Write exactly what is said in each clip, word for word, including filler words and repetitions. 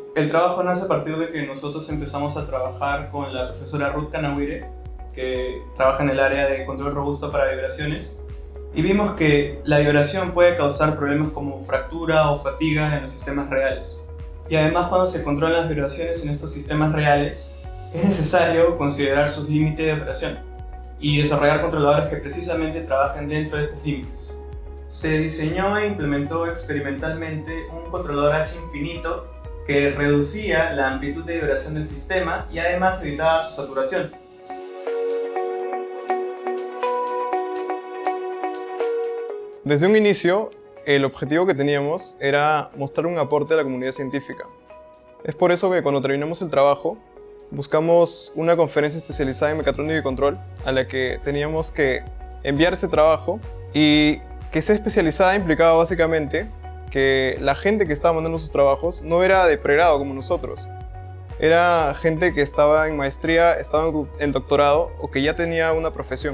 El trabajo nace a partir de que nosotros empezamos a trabajar con la profesora Ruth Kanawire, que trabaja en el área de control robusto para vibraciones, y vimos que la vibración puede causar problemas como fractura o fatiga en los sistemas reales. Y además, cuando se controlan las vibraciones en estos sistemas reales, es necesario considerar sus límites de operación y desarrollar controladores que precisamente trabajen dentro de estos límites. Se diseñó e implementó experimentalmente un controlador H infinito que reducía la amplitud de vibración del sistema y además evitaba su saturación. Desde un inicio, el objetivo que teníamos era mostrar un aporte a la comunidad científica. Es por eso que cuando terminamos el trabajo, buscamos una conferencia especializada en mecatrónica y control a la que teníamos que enviar ese trabajo, y que sea especializada implicaba básicamente que la gente que estaba mandando sus trabajos no era de pregrado como nosotros. Era gente que estaba en maestría, estaba en doctorado o que ya tenía una profesión.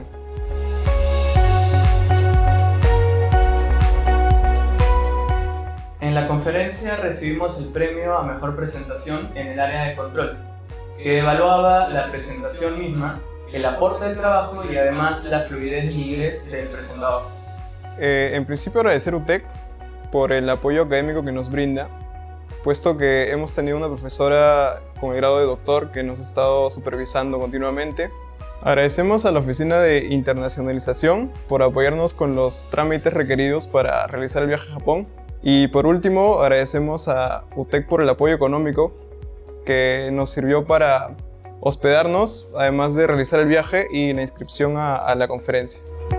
En la conferencia recibimos el premio a Mejor Presentación en el área de control, que evaluaba la presentación misma, el aporte del trabajo y además la fluidez en inglés del presentador. Eh, en principio, agradecer a U T E C por el apoyo académico que nos brinda, puesto que hemos tenido una profesora con el grado de doctor que nos ha estado supervisando continuamente. Agradecemos a la Oficina de Internacionalización por apoyarnos con los trámites requeridos para realizar el viaje a Japón. Y por último, agradecemos a U T E C por el apoyo económico que nos sirvió para hospedarnos, además de realizar el viaje y la inscripción a, a la conferencia.